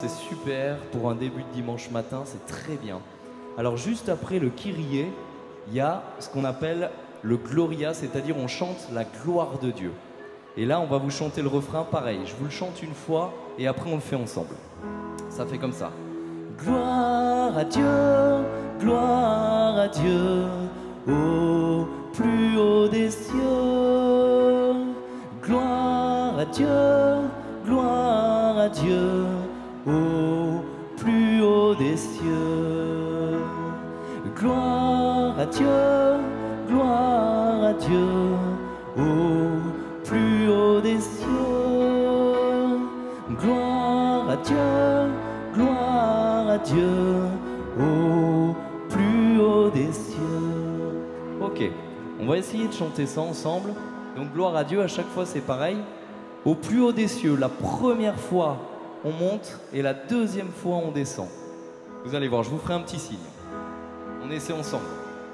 C'est super pour un début de dimanche matin, c'est très bien. Alors juste après le Kyrie, il y a ce qu'on appelle le Gloria, c'est-à-dire on chante la gloire de Dieu. Et là, on va vous chanter le refrain pareil. Je vous le chante une fois et après on le fait ensemble. Ça fait comme ça. Gloire à Dieu, gloire à Dieu, au plus haut des cieux. Gloire à Dieu, gloire à Dieu, au plus haut des cieux. Gloire à Dieu, gloire à Dieu, au plus haut des cieux. Gloire à Dieu, gloire à Dieu, au plus haut des cieux. Ok, on va essayer de chanter ça ensemble. Donc gloire à Dieu, à chaque fois c'est pareil. Au plus haut des cieux, la première fois on monte et la deuxième fois on descend. Vous allez voir, je vous ferai un petit signe. On essaie ensemble.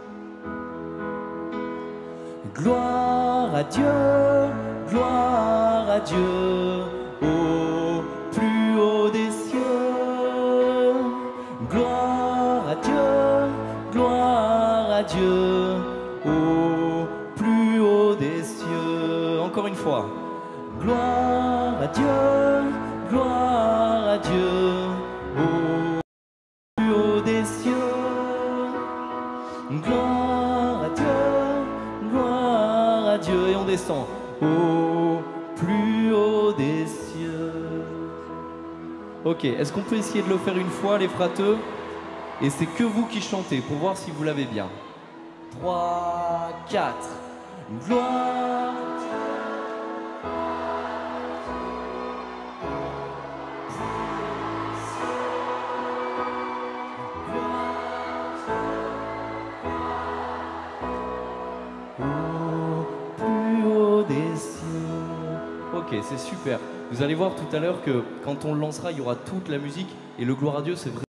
Gloire à Dieu, gloire à Dieu, au plus haut des cieux. Gloire à Dieu, gloire à Dieu, au plus haut des cieux. Encore une fois. Gloire à Dieu, gloire à Dieu, au plus haut des cieux. Gloire à Dieu, gloire à Dieu. Et on descend au plus haut des cieux. Ok, est-ce qu'on peut essayer de le faire une fois, les frateux? Et c'est que vous qui chantez, pour voir si vous l'avez bien. 3, 4. Gloire à Dieu. Ok, c'est super. Vous allez voir tout à l'heure que quand on le lancera, il y aura toute la musique et le gloire à Dieu, c'est vrai.